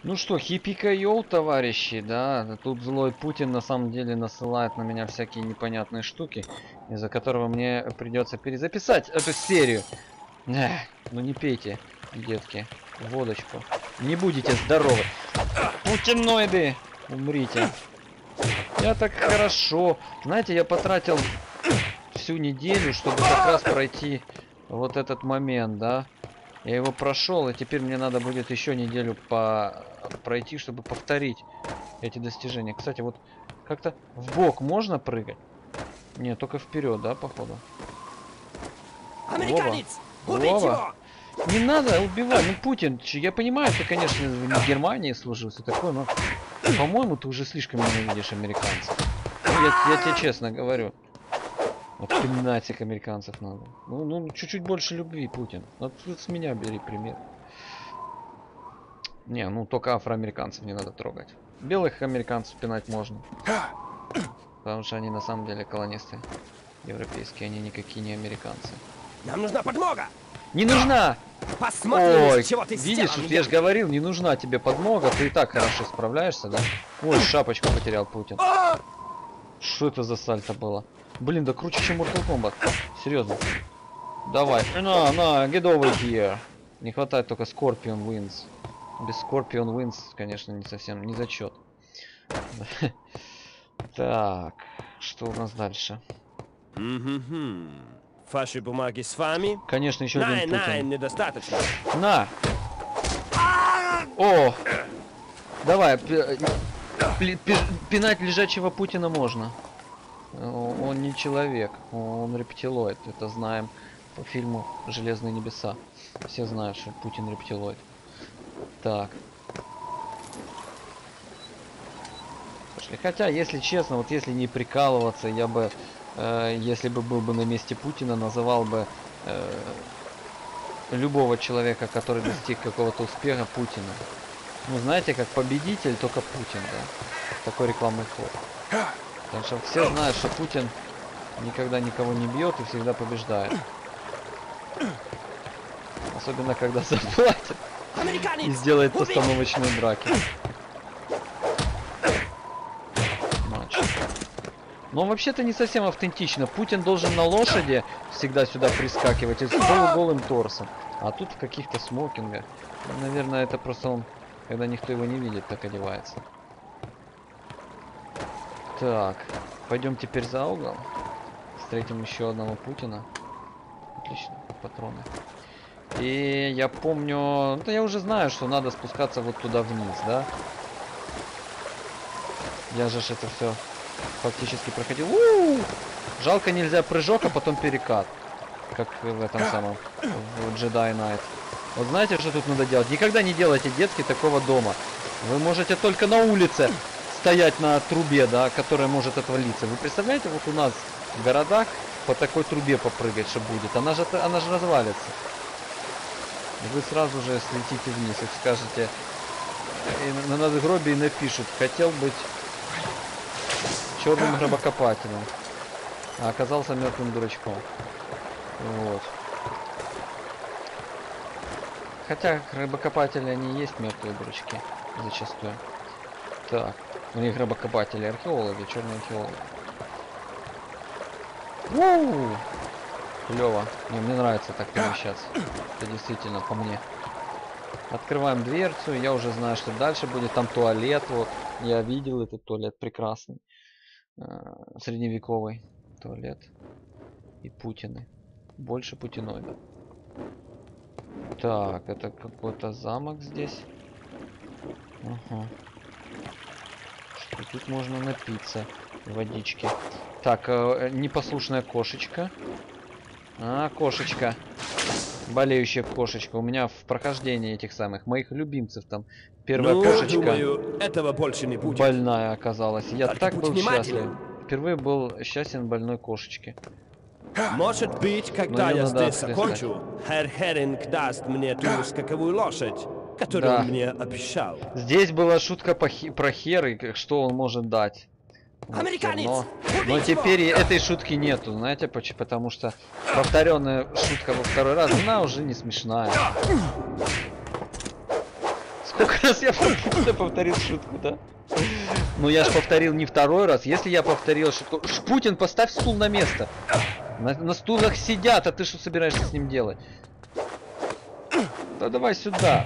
Ну что, хиппи-йоу, товарищи, да? Тут злой Путин на самом деле насылает на меня всякие непонятные штуки, из-за которого мне придется перезаписать эту серию. Эх, ну не пейте, детки, водочку. Не будете здоровы. Путиноиды, умрите. Я так хорошо. Знаете, я потратил всю неделю, чтобы как раз пройти вот этот момент, да? Я его прошел, и теперь мне надо будет еще неделю пройти, чтобы повторить эти достижения. Кстати, вот как-то в бок можно прыгать? Нет, только вперед, да, походу? Вова. Американец! Убить Вова. его! Не надо убивать. Ну, Путин, я понимаю, ты, конечно, в Германии служил, все такое, но, по-моему, ты уже слишком ненавидишь американцев. Ну, я тебе честно говорю. Вот 15 американцев надо. Ну, чуть-чуть больше любви, Путин. Вот с меня бери пример. Не, ну только афроамериканцев не надо трогать. Белых американцев пинать можно. Потому что они на самом деле колонисты европейские, они никакие не американцы. Нам нужна подмога! Не нужна! Посмотрим, Ой, из чего ты видишь, сделан, я же говорил, не нужна тебе подмога, ты и так хорошо справляешься, да? Ой, шапочку потерял Путин. Что это за сальто было? Блин, да круче, чем Mortal Kombat. Серьезно. Давай. На, get over here. Не хватает только Scorpion Wins. Без Scorpion Wins, конечно, не совсем, не зачет. Так, что у нас дальше? Ваши бумаги с вами? Конечно, еще один Путин. Недостаточно. На! О! Давай, пинать лежачего Путина можно. Он не человек, он рептилоид. Это знаем по фильму «Железные небеса». Все знают, что Путин рептилоид. Так. Пошли. Хотя, если честно, вот если не прикалываться, я бы, если бы был бы на месте Путина, называл бы любого человека, который достиг какого-то успеха, Путина. Ну, знаете, как победитель, только Путин, да? Такой рекламный ход. Потому что все знают, что Путин никогда никого не бьет и всегда побеждает. Особенно, когда заплатит и сделает постановочные драки. Матч. Но вообще-то не совсем автентично. Путин должен на лошади всегда сюда прискакивать и с полуголым торсом. А тут в каких-то смокингах. Ну, наверное, это просто он, когда никто его не видит, так одевается. Так, пойдем теперь за угол. Встретим еще одного Путина. Отлично, патроны. И я помню, да я уже знаю, что надо спускаться вот туда вниз, да? Я же это все фактически проходил. Жалко, нельзя прыжок, а потом перекат. Как в этом самом, в Jedi Knight. Вот знаете, что тут надо делать? Никогда не делайте, детки, такого дома. Вы можете только на улице стоять на трубе, да, которая может отвалиться. Вы представляете, вот у нас в городах по такой трубе попрыгать, что будет? Она же развалится. И вы сразу же слетите вниз и скажете, и на надгробии напишут: хотел быть черным гробокопателем, а оказался мертвым дурачком. Вот. Хотя гробокопатели, они и есть мертвые дурачки зачастую. Так, у них гробокопатели археологи, черные археологи. Клево. Мне нравится так перемещаться. Это действительно по мне. Открываем дверцу. Я уже знаю, что дальше будет. Там туалет. Вот. Я видел этот туалет прекрасный. Средневековый туалет. И Путины. Больше путиноидов. Так, это какой-то замок здесь. Ага. Что тут можно напиться водички. Так, непослушная кошечка. А, кошечка. Болеющая кошечка. У меня в прохождении этих самых моих любимцев там первая кошечка. Думаю, этого больше не будет. Больная оказалась. Я Только так будь был внимателен. счастлив. Впервые был счастен больной кошечке. Может быть, когда её я надо здесь отхлестать. закончу, Herr Herring даст мне ту скаковую лошадь, которую Да. он мне обещал. Здесь была шутка про херы, что он может дать. Вот, Американец! но теперь этой шутки нету, знаете почему? Потому что повторенная шутка во второй раз, она уже не смешная. Сколько раз я повторил шутку, да? Ну я же повторил не второй раз. Если я повторил шутку... Путин, поставь стул на место. На стулах сидят, а ты что собираешься с ним делать? Да давай сюда.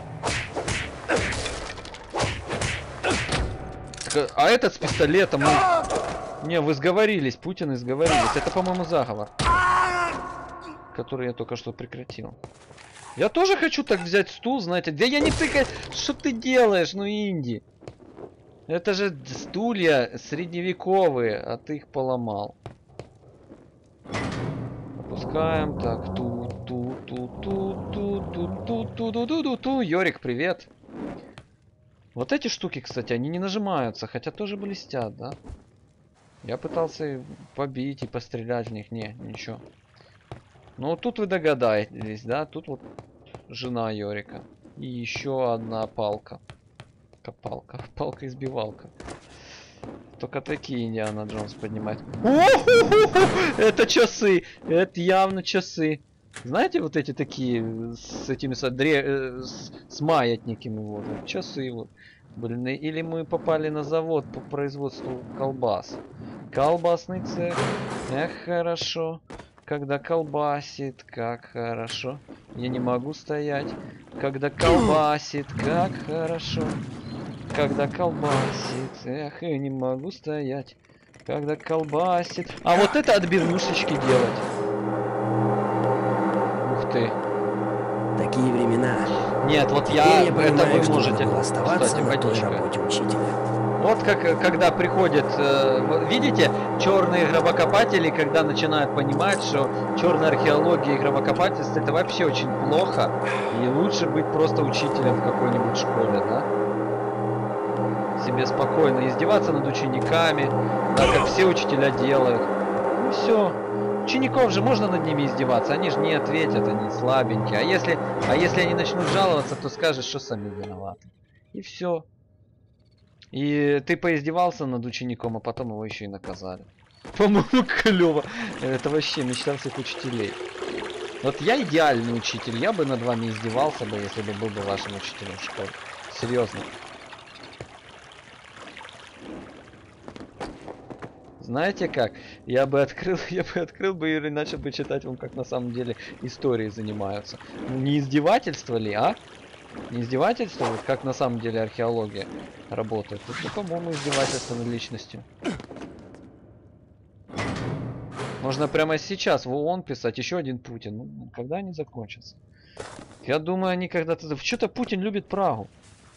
Так, а этот с пистолетом... Не, вы сговорились, Путин и сговорились. Это, по-моему, заговор. Который я только что прекратил. Я тоже хочу так взять стул, знаете. Да я не тыкаю. Что ты делаешь, ну Инди? Это же стулья средневековые, а ты их поломал. Опускаем. Так, ту. Йорик, привет. Вот эти штуки, кстати, они не нажимаются, хотя тоже блестят, да? Я пытался побить и пострелять в них. Не, ничего. Ну, тут вы догадаетесь, да? Тут вот жена Йорика. И еще одна палка. Палка-избивалка. Только такие Индиана Джонс поднимает. Это часы! Это явно часы. Знаете, вот эти такие, с этими с маятниками, вот. Часы вот. Блин, или мы попали на завод по производству колбас. Колбасный цех. Эх, хорошо. Когда колбасит, как хорошо. Я не могу стоять. Когда колбасит, как хорошо. Когда колбасит, эх, я не могу стоять. Когда колбасит. А вот это отбивнушечки делать. Ух ты. Такие времена. Нет, вот я это понимаю, вы можете. Оставаться на той работе учителя. Вот как когда приходят, видите, черные гробокопатели, когда начинают понимать, что черная археология и гробокопательство это вообще очень плохо, и лучше быть просто учителем в какой-нибудь школе, да? Себе спокойно издеваться над учениками, да, как все учителя делают. Ну все. Учеников же можно над ними издеваться, они же не ответят, они слабенькие. А если они начнут жаловаться, то скажешь, что сами виноваты. И все. И ты поиздевался над учеником, а потом его еще и наказали. По-моему, клево. Это вообще мечта всех учителей. Вот я идеальный учитель, я бы над вами издевался бы, если бы был бы вашим учителем в школе. Серьезно. Знаете как? Я бы открыл бы и начал бы читать вам, как на самом деле истории занимаются. Ну, не издевательство ли, а? Не издевательство, вот как на самом деле археология работает. Это, по-моему, издевательство над личностью. Можно прямо сейчас в ООН писать еще один Путин. Ну, когда они закончатся? Я думаю, они когда-то... Что-то Путин любит Прагу.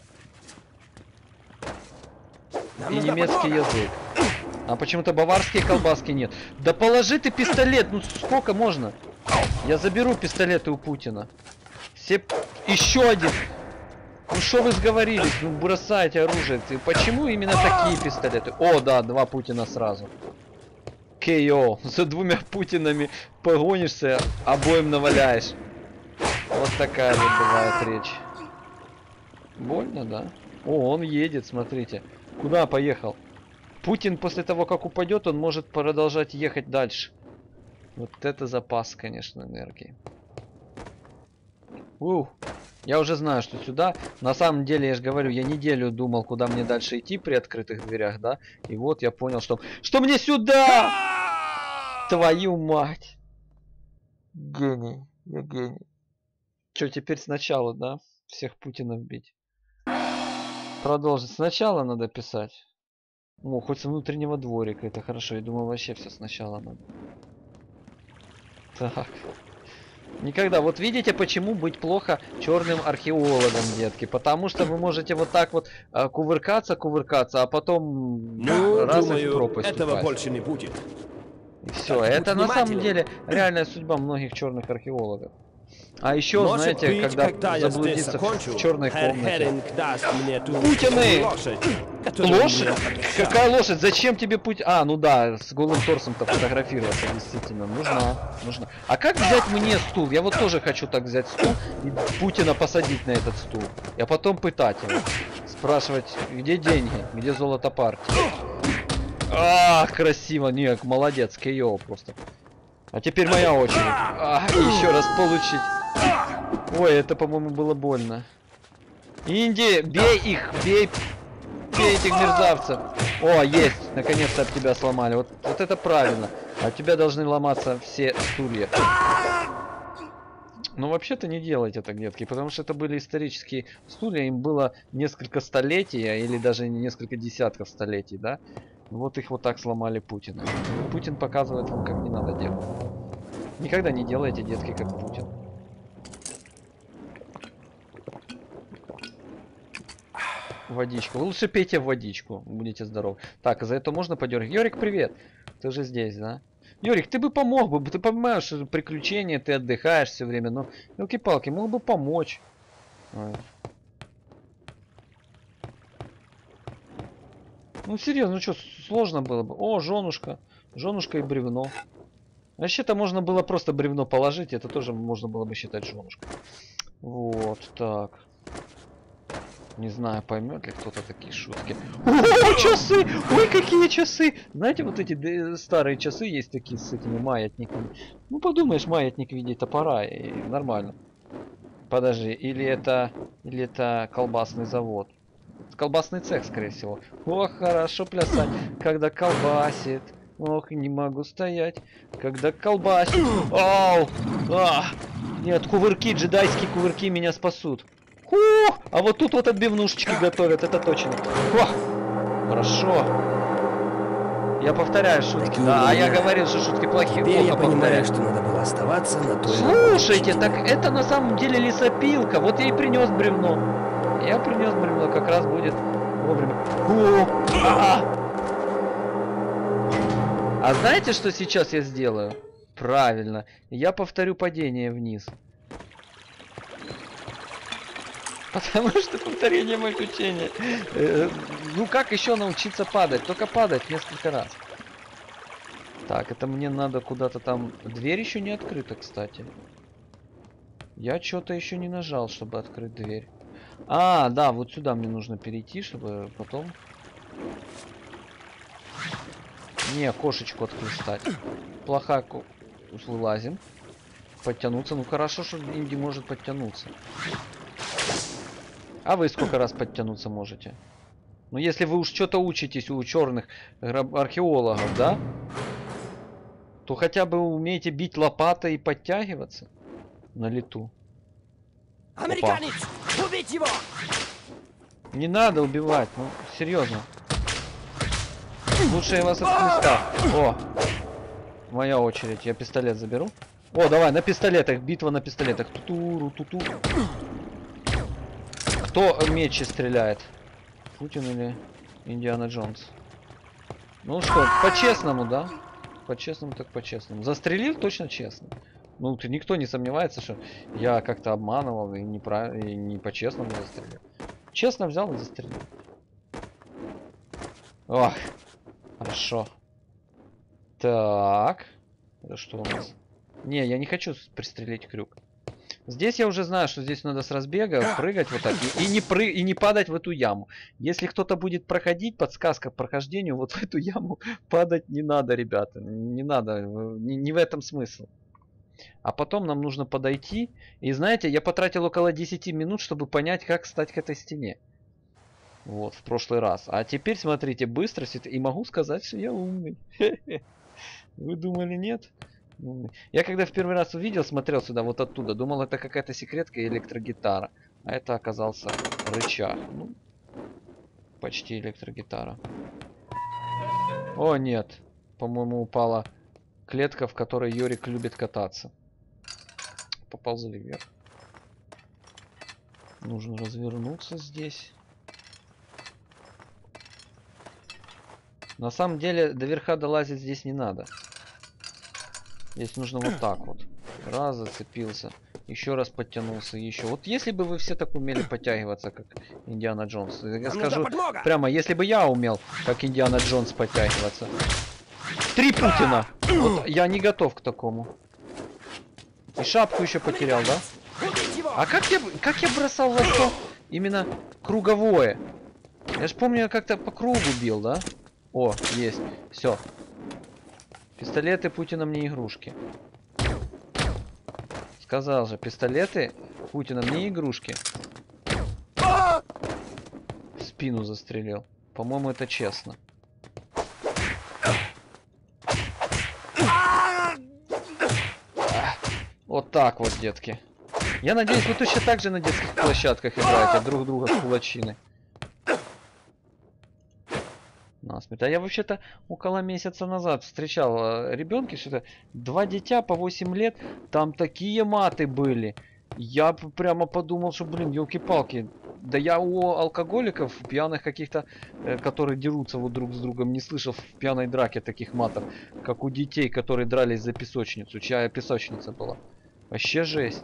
И немецкий язык. А почему-то баварские колбаски нет. Да положи ты пистолет, ну сколько можно? Я заберу пистолеты у Путина. Все... Еще один. Ну что вы сговорились? Ну бросайте оружие. Ты... Почему именно такие пистолеты? О, да, два Путина сразу. КО. За двумя Путинами погонишься, обоим наваляешь. Вот такая вот бывает речь. Больно, да? О, он едет, смотрите. Куда поехал? Путин после того, как упадет, он может продолжать ехать дальше. Вот это запас, конечно, энергии. Я уже знаю, что сюда. На самом деле, я же говорю, я неделю думал, куда мне дальше идти при открытых дверях, да? И вот я понял, что мне сюда! Твою мать! Гений, я гений. Что, теперь сначала, да? Всех Путинов бить. Продолжить. Сначала надо писать. О, хоть с внутреннего дворика, это хорошо. Я думал, вообще все сначала надо. Так. Никогда. Вот видите, почему быть плохо черным археологом, детки? Потому что вы можете вот так вот кувыркаться, а потом раз думаю, и в пропасть этого упасть. больше не будет. И все. Это на самом деле реальная судьба многих черных археологов. А еще, знаете, когда заблудиться в черной комнате. Путины! Лошадь? Какая лошадь? Зачем тебе путь? А, ну да, с голым торсом-то фотографироваться действительно нужно. А как взять мне стул? Я вот тоже хочу так взять стул и Путина посадить на этот стул. А потом пытать его. Спрашивать, где деньги? Где золото партии? Ах, красиво. Не, молодец, КО просто. А теперь моя очередь. И еще раз получить. Ой, это, по-моему, было больно. Инди, бей их, бей этих мерзавцев. О, есть, наконец-то от тебя сломали. Вот это правильно. От тебя должны ломаться все стулья. Но вообще-то не делайте так, детки, потому что это были исторические стулья, им было несколько столетий, или даже несколько десятков столетий, да? Вот их вот так сломали Путина. Путин показывает вам, как не надо делать. Никогда не делайте, детки, как Путин. Водичку. Вы лучше пейте водичку, будете здоровы. Так, за это можно подергать? Йорик, привет. Ты же здесь, да? Йорик, ты бы помог бы, ты понимаешь, что приключения, ты отдыхаешь все время, но елки-палки, мог бы помочь. Ой. Ну серьезно, ну что, сложно было бы. О, женушка. Женушка и бревно. Вообще-то можно было просто бревно положить, это тоже можно было бы считать женушкой. Вот, так. Не знаю, поймет ли кто-то такие шутки. О, часы! Ой, какие часы! Знаете, вот эти старые часы есть такие с этими маятниками. Ну, подумаешь, маятник в виде топора, и нормально. Подожди, или это колбасный завод? Колбасный цех, скорее всего. Ох, хорошо плясать, когда колбасит. Ох, не могу стоять, когда колбасит. Ау! Нет, кувырки, джедайские кувырки меня спасут. Фух, а вот тут вот отбивнушечки готовят, это точно. Ох, хорошо. Я повторяю шутки, да, а я говорил, что шутки плохие. Теперь я понимаю, что надо было оставаться на той работе. Слушайте, так это на самом деле лесопилка. Вот я и принес бревно. Я принес бревно, как раз будет вовремя. А знаете, что сейчас я сделаю? Правильно, я повторю падение вниз. Потому что повторение моих учений. Ну как еще научиться падать? Только падать несколько раз. Так, это мне надо куда-то там... Дверь еще не открыта, кстати. Я что-то еще не нажал, чтобы открыть дверь. А, да, вот сюда мне нужно перейти, чтобы потом... Не, кошечку отхлестать. Плохая вылазим. Подтянуться. Ну хорошо, что Инди может подтянуться. А вы сколько раз подтянуться можете? Ну если вы уж что-то учитесь у черных археологов, да? То хотя бы умеете бить лопатой и подтягиваться на лету. Американец! Убить его! Не надо убивать, ну серьезно. Лучше я вас отхлестаю. О, моя очередь. Я пистолет заберу. О, давай, на пистолетах. Битва на пистолетах. Ту-ту-ру-ту-ту. Кто мечи стреляет? Путин или Индиана Джонс? Ну что, по-честному, да? По-честному так по-честному. Застрелил точно честно. Ну, никто не сомневается, что я как-то обманывал и не по-честному застрелил. Честно взял и застрелил. Ох, хорошо. Так. Это что у нас? Не, я не хочу пристрелить крюк. Здесь я уже знаю, что здесь надо с разбега прыгать вот так. И не падать в эту яму. Если кто-то будет проходить, подсказка к прохождению, вот в эту яму падать не надо, ребята. Не надо. Не в этом смысл. А потом нам нужно подойти. И знаете, я потратил около 10 минут, чтобы понять, как встать к этой стене. Вот, в прошлый раз. А теперь, смотрите, быстрость. И могу сказать, что я умный. Вы думали, нет? Я когда в первый раз увидел, смотрел сюда вот оттуда, думал, это какая-то секретка и электрогитара. А это оказался рычаг. Ну, почти электрогитара. О, нет. По-моему, упала клетка, в которой Йорик любит кататься. Поползли вверх. Нужно развернуться здесь. На самом деле, до верха долазить здесь не надо. Здесь нужно вот так вот. Раз, зацепился. Еще раз подтянулся. Еще. Вот если бы вы все так умели подтягиваться, как Индиана Джонс. Я скажу прямо, если бы я умел, как Индиана Джонс, подтягиваться. 3 Путина! Вот я не готов к такому. И шапку еще потерял, да? А как я бросал лосо именно круговое? Я ж помню, я как-то по кругу бил, да? О, есть. Все. Пистолеты Путина мне игрушки. Сказал же, пистолеты Путина мне игрушки. спину застрелил. По-моему, это честно. Вот так вот, детки. Я надеюсь, вы точно так же на детских площадках играете друг друга в кулачины. Насмерть. А я вообще-то около месяца назад встречал ребенка, что-то 2 дитя по 8 лет, там такие маты были. Я прямо подумал, что, блин, елки-палки. Да я у алкоголиков, пьяных каких-то, которые дерутся вот друг с другом, не слышал в пьяной драке таких матов, как у детей, которые дрались за песочницу, чья песочница была. Вообще жесть.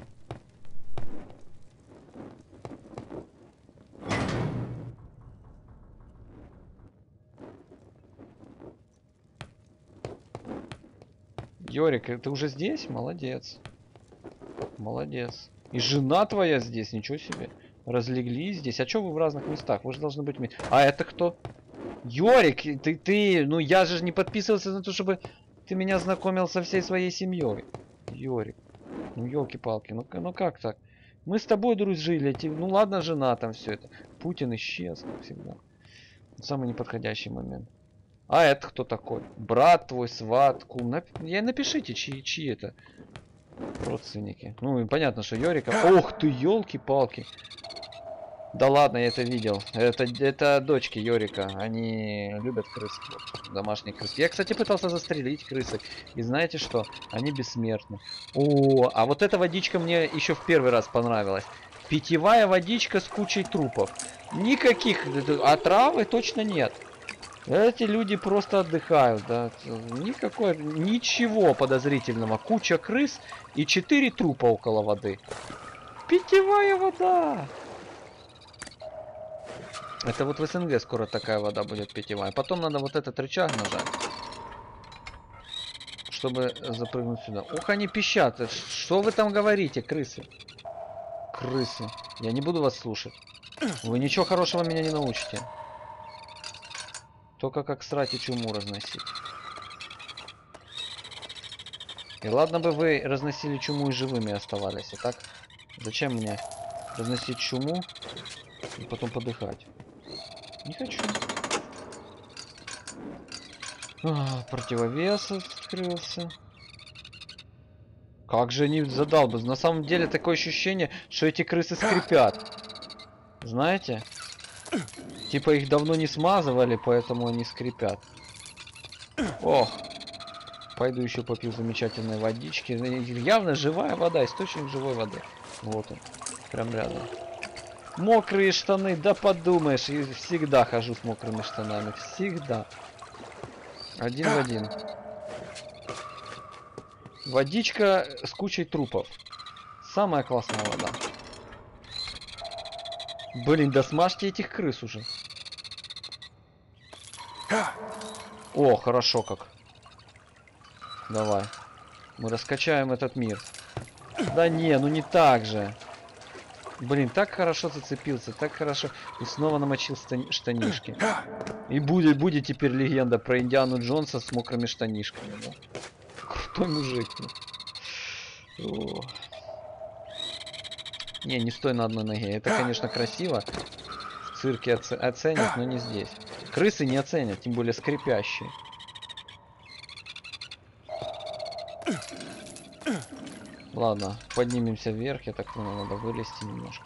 Йорик, ты уже здесь? Молодец. Молодец. И жена твоя здесь, ничего себе. Разлеглись здесь. А что вы в разных местах? Вы же должны быть... А это кто? Йорик, ты... Ну я же не подписывался на то, чтобы ты меня знакомил со всей своей семьей. Йорик. Ну елки-палки, ну как так? Мы с тобой дружили, ну ладно, жена там все это. Путин исчез, как всегда. Самый неподходящий момент. А это кто такой? Брат твой, сват, кум. Напишите, чьи это родственники. Ну и понятно, что Йорика. Ох ты, елки-палки. Да ладно, я это видел. Это дочки Йорика. Они любят крыс. Вот, домашние крысы. Я, кстати, пытался застрелить крысок. И знаете что? Они бессмертны. О, а вот эта водичка мне еще в первый раз понравилась. Питьевая водичка с кучей трупов. Никаких отравы точно нет. Эти люди просто отдыхают, да. Ничего подозрительного. Куча крыс и 4 трупа около воды. Питьевая вода. Это вот в СНГ скоро такая вода будет питьевая. Потом надо вот этот рычаг нажать, чтобы запрыгнуть сюда. Ух, они пищат. Что вы там говорите, крысы? Крысы. Я не буду вас слушать. Вы ничего хорошего меня не научите. Только как срать и чуму разносить. И ладно бы вы разносили чуму и живыми оставались. А так, зачем мне разносить чуму и потом подыхать? Не хочу. Противовес открылся. Как же они задалбываются. На самом деле такое ощущение, что эти крысы скрипят. Знаете? Типа их давно не смазывали, поэтому они скрипят. Ох. Пойду еще попью замечательной водички. Явно живая вода, источник живой воды. Вот он. Прям рядом. Мокрые штаны, да подумаешь. Я всегда хожу с мокрыми штанами. Всегда. Один в один. Водичка с кучей трупов. Самая классная вода. Блин, да смажьте этих крыс уже. О, хорошо как. Давай. Мы раскачаем этот мир. Да не, ну не так же. Блин, так хорошо зацепился, так хорошо. И снова намочил штанишки. И будет теперь легенда про Индиану Джонса с мокрыми штанишками. Да? Крутой мужик. О. Не стой на одной ноге. Это, конечно, красиво. В цирке оценят, но не здесь. Крысы не оценят, тем более скрипящие. Ладно, поднимемся вверх. Я так понял, надо вылезти немножко.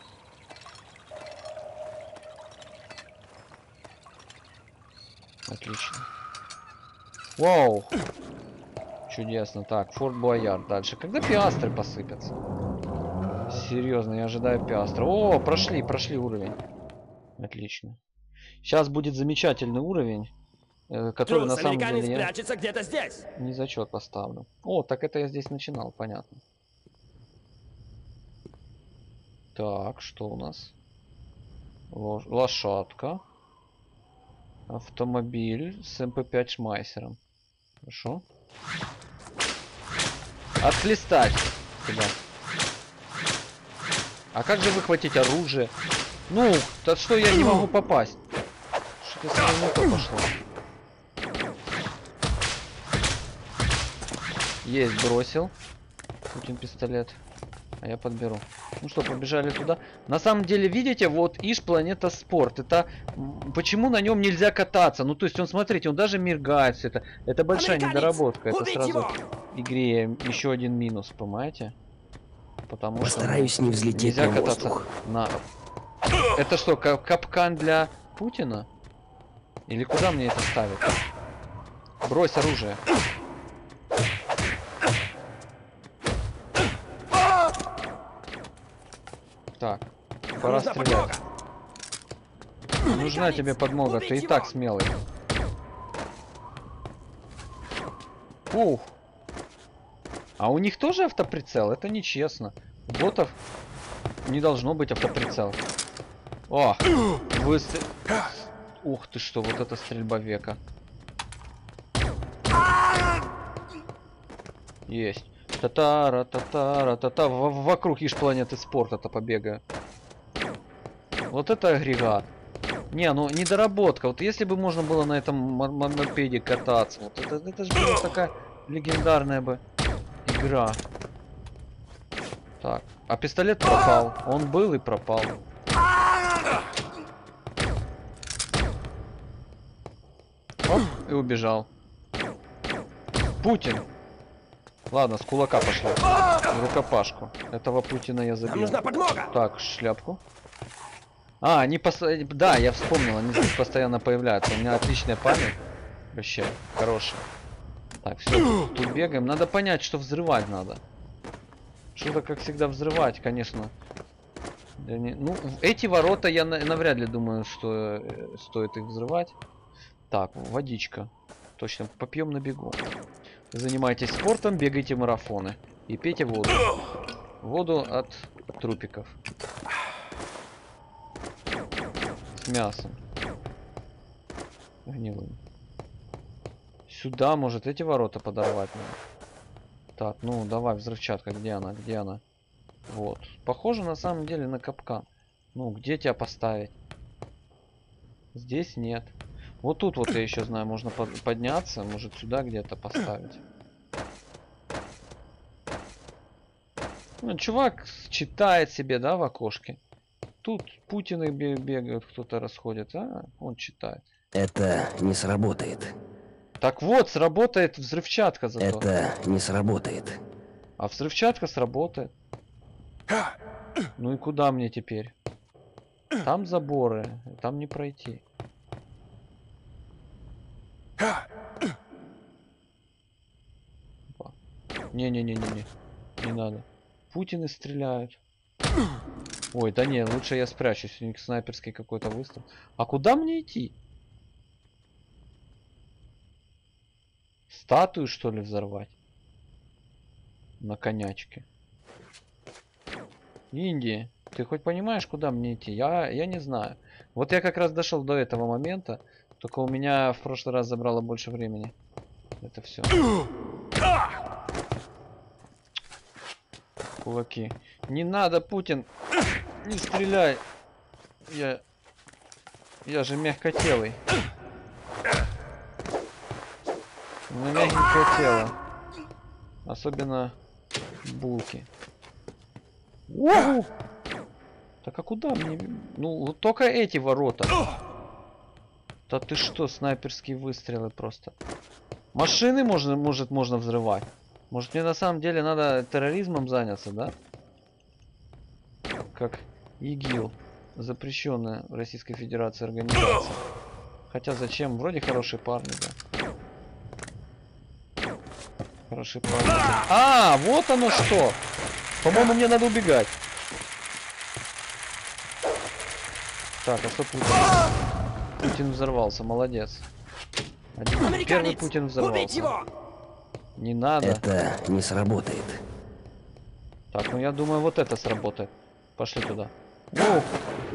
Отлично. Вау! Чудесно. Так, Форт Боярд дальше. Когда пиастры посыпятся? Серьезно, я ожидаю пиастры. О, прошли уровень. Отлично. Сейчас будет замечательный уровень, который на самом деле я где-то здесь. не зачет поставлю. О, так это я здесь начинал, понятно. Так, что у нас? Лошадка. Автомобиль с МП-5 Шмайсером. Хорошо. Отхлестать тебя. А как же выхватить оружие? Ну, то что я не могу попасть? Что-то сразу не то пошло. Есть, бросил. Путин пистолет. А я подберу. Ну что, побежали туда. На самом деле, видите, вот Иж Планета Спорт. Это почему на нем нельзя кататься? Ну, то есть, он, смотрите, он даже мигает все это. Это большая недоработка. Это сразу игре еще один минус, понимаете? Потому Постараюсь что не взлететь нельзя на кататься воздух. на... Это что, капкан для Путина? Или куда мне это ставить? Брось оружие. Так, пора стрелять. Нужна тебе подмога, ты и так смелый. Ух. А у них тоже автоприцел? Это нечестно. У ботов не должно быть автоприцел. О, выстрел. Ух ты что, вот это стрельба века. Есть. Татара, татара, тата. Вокруг Иж Планеты Спорта-то побегаю. Вот это агрегат. Не, ну недоработка. Вот если бы можно было на этом мопеде кататься, вот это же была такая легендарная бы игра. Так, а пистолет пропал. Он был и пропал. Оп, и убежал. Путин. Ладно, с кулака пошли. В рукопашку. Этого Путина я забил. Нам нужна подмога. Так, шляпку. А, они да, я вспомнил, они здесь постоянно появляются. У меня отличная память. Вообще, хорошая. Так, все, тут бегаем. Надо понять, что взрывать надо. Что-то, как всегда, взрывать, конечно. Да не... Ну, эти ворота я навряд ли думаю, что стоит их взрывать. Так, водичка. Точно, попьем на бегу. Занимайтесь спортом, бегайте марафоны. И пейте воду. Воду от трупиков. С мясом. Гнилым. Сюда, может, эти ворота подорвать надо. Так, ну давай, взрывчатка, где она? Где она? Вот. Похоже на самом деле на капкан. Ну, где тебя поставить? Здесь нет. Вот тут вот я еще знаю, можно подняться, может сюда где-то поставить. Ну, чувак читает себе, да, в окошке. Тут Путины бегают, кто-то расходит, а он читает. Это не сработает. Так вот, сработает взрывчатка зато. Это не сработает. А взрывчатка сработает. Ну и куда мне теперь? Там заборы, там не пройти. Не-не-не-не-не. Не надо. Путины стреляют. Ой, да не, лучше я спрячусь. У них снайперский какой-то выстрел. А куда мне идти? Статую, что ли, взорвать? На конячке. Индия, ты хоть понимаешь, куда мне идти? Я не знаю. Вот я как раз дошел до этого момента. Только у меня в прошлый раз забрало больше времени. Это все. Кулаки. Не надо, Путин. Не стреляй. Я же мягкотелый. У меня мягенькое тело. Особенно булки. Оу! Так а куда мне? Ну, вот только эти ворота. Да ты что, снайперские выстрелы просто. Машины можно взрывать. Может мне на самом деле надо терроризмом заняться, да? Как ИГИЛ. Запрещенная в Российской Федерации организация. Хотя зачем? Вроде хорошие парни, да. Хорошие парни. А, вот оно что! По-моему, мне надо убегать. Так, а что Путин? Путин взорвался, молодец. Первый Путин взорвался. Не надо. Это не сработает. Так, ну я думаю, вот это сработает. Пошли туда. Воу.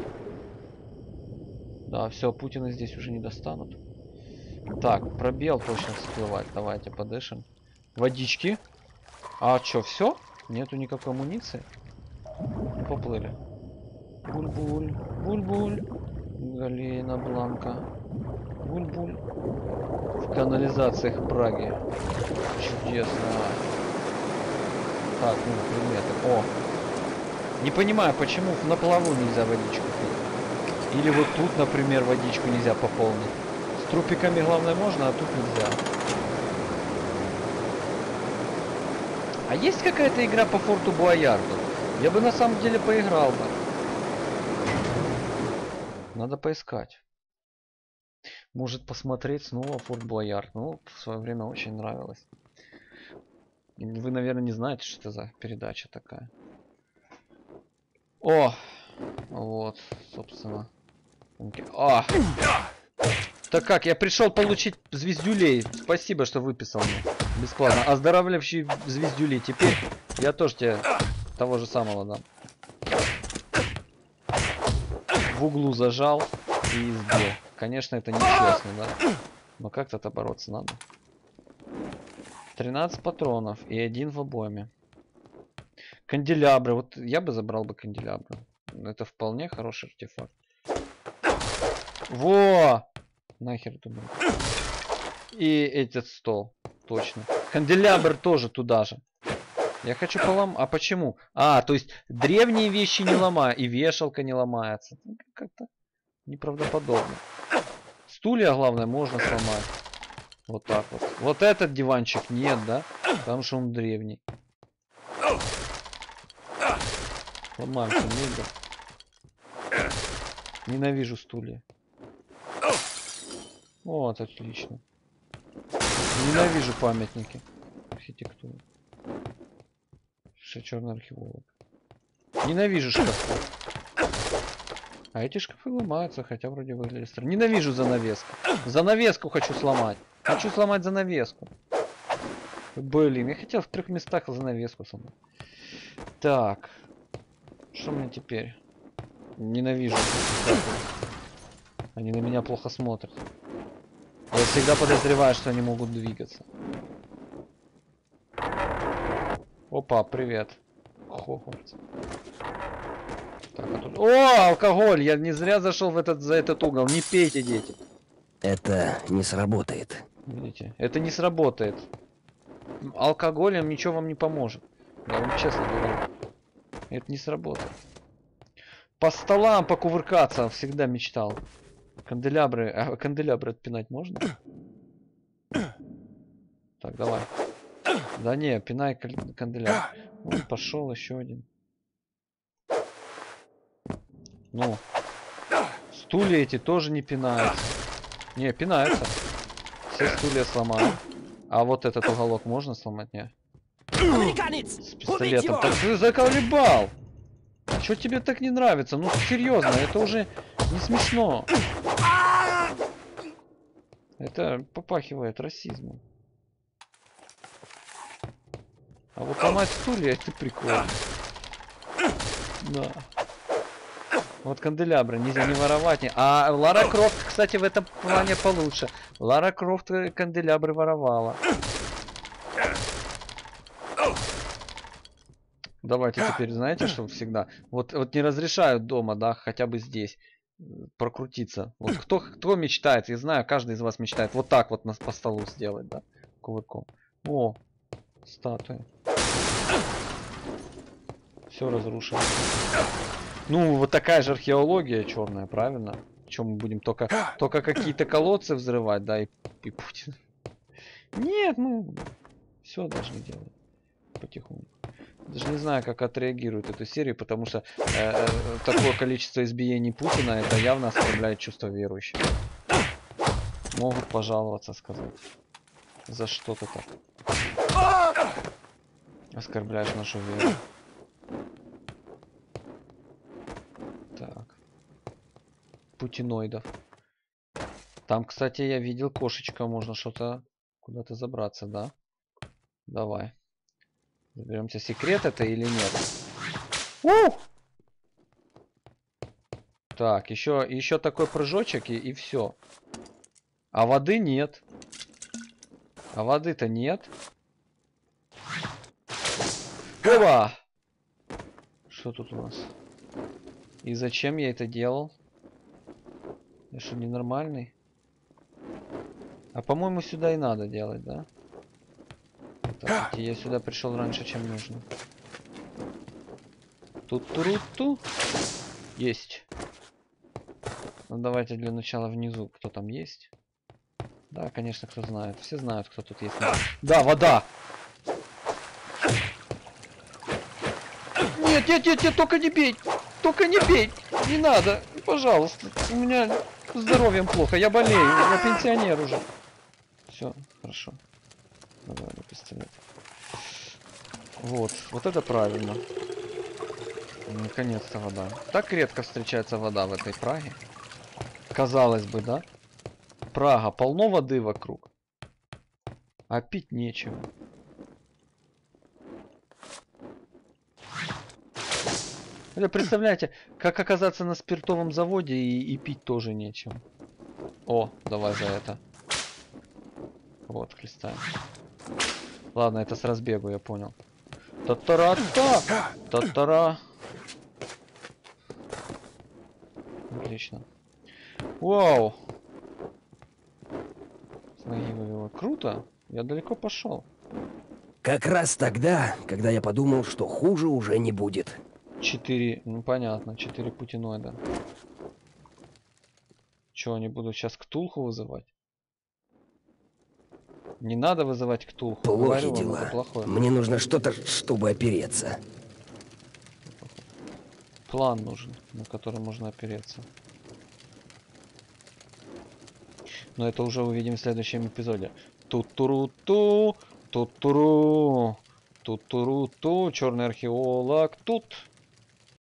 Да, все, Путина здесь уже не достанут. Так, пробел точно всплывать. Давайте подышим. Водички. А что, все? Нету никакой амуниции. Поплыли. Буль-буль, буль-буль. Галина Бланка. Буль-буль. В канализациях Праги. Чудесно. Так, ну, предметы. О! Не понимаю, почему на плаву нельзя водичку пить. Или вот тут, например, водичку нельзя пополнить. С трупиками, главное, можно, а тут нельзя. А есть какая-то игра по Форту Буаярду? Я бы на самом деле поиграл бы. Надо поискать. Может посмотреть снова Форт Буаярд. Ну, в свое время очень нравилось. Вы, наверное, не знаете, что это за передача такая. О! Вот, собственно. О! Так как, я пришел получить звездюлей. Спасибо, что выписал мне. Бесплатно. Оздоравливающий звездюлей. Теперь я тоже тебе того же самого дам. В углу зажал и избил. Конечно, это нечестно, да? Но как-то бороться надо. 13 патронов и 1 в обойме. Канделябры. Вот я бы забрал бы канделябры. Это вполне хороший артефакт. Во! Нахер думаю. И этот стол. Точно. Канделябр тоже туда же. Я хочу поломать. А почему? А, то есть древние вещи не ломаю. И вешалка не ломается. Как-то неправдоподобно. Стулья, главное, можно сломать. Вот так вот. Вот этот диванчик нет, да? Потому что он древний. Ломаем все мебель. Ненавижу стулья. Вот, отлично. Ненавижу памятники архитектуры. Черный археолог. Ненавижу шкафы. А эти шкафы ломаются, хотя вроде выглядят странно. Ненавижу занавеску. Занавеску хочу сломать. Хочу сломать занавеску. Блин, я хотел в 3 местах занавеску сломать. Так. Что мне теперь? Ненавижу. Они на меня плохо смотрят. Я всегда подозреваю, что они могут двигаться. Опа, привет. Хогвартс. Так, а тут... О, алкоголь! Я не зря зашел за этот угол. Не пейте, дети. Это не сработает. Видите? Это не сработает. Алкоголем ничего вам не поможет. Я вам честно говорю. Это не сработает. По столам покувыркаться всегда мечтал. Канделябры. А канделябры отпинать можно? Так, давай. Да не, пинай канделябр. Вот, пошел еще один. Ну. Стулья эти тоже не пинаются. Не, пинаются. Все стулья сломаю. А вот этот уголок можно сломать? Не. С пистолетом. Так ты заколебал! А что тебе так не нравится? Ну серьезно, это уже не смешно. Это попахивает расизмом. А вот ломать стулья это прикольно. Да. Вот канделябры нельзя не воровать. А Лара Крофт, кстати, в этом плане получше. Лара Крофт канделябры воровала. Давайте теперь, знаете, что всегда? Вот не разрешают дома, да, хотя бы здесь прокрутиться. Вот кто мечтает, я знаю, каждый из вас мечтает вот так вот по столу сделать, да, кувырком. О, статуя. Все разрушено. Ну, вот такая же археология черная, правильно? Чем мы будем только какие-то колодцы взрывать, да, и Путин. Нет, мы все должны делать потихоньку. Даже не знаю, как отреагирует эту серию, потому что такое количество избиений Путина, это явно оскорбляет чувство верующих. Могут пожаловаться, сказать. За что ты так оскорбляешь нашу веру? Так. Путиноидов. Там, кстати, я видел кошечка, можно что-то куда-то забраться, да? Давай. Заберемся, секрет это или нет? Так, еще такой прыжочек и все. А воды нет. А воды-то нет. Опа! Что тут у нас? И зачем я это делал? Я что, ненормальный? А по-моему, сюда и надо делать, да? Так, я сюда пришел раньше, чем нужно. Тут-туру-ту. Есть. Ну, давайте для начала внизу. Кто там есть? Да, конечно, кто знает. Все знают, кто тут есть. Да, вода! Нет, нет, нет, нет, только не бей! Только не бей! Не надо! Пожалуйста. У меня здоровьем плохо. Я болею. Я пенсионер уже. Все, хорошо. Давай на пистолет. Вот. Вот это правильно. Наконец-то вода. Так редко встречается вода в этой Праге. Казалось бы, да? Прага, полно воды вокруг. А пить нечего. Это представляете, как оказаться на спиртовом заводе и пить тоже нечем. О, давай за это. Вот, хлестаем. Ладно, это с разбегу, я понял. Та-тара-та! Та-тара! Отлично. Вау! С ноги вывело. Круто! Я далеко пошел. Как раз тогда, когда я подумал, что хуже уже не будет. 4, ну понятно, 4 путиноида. Че, они будут сейчас Ктулху вызывать? Не надо вызывать Ктулху. Плохи Говорю вам, дела. это плохое. Мне нужно что-то, чтобы опереться. План нужен, на который можно опереться. Но это уже увидим в следующем эпизоде. Тут-туру-ту, тут-туру, тут-туру-ту, черный археолог, тут.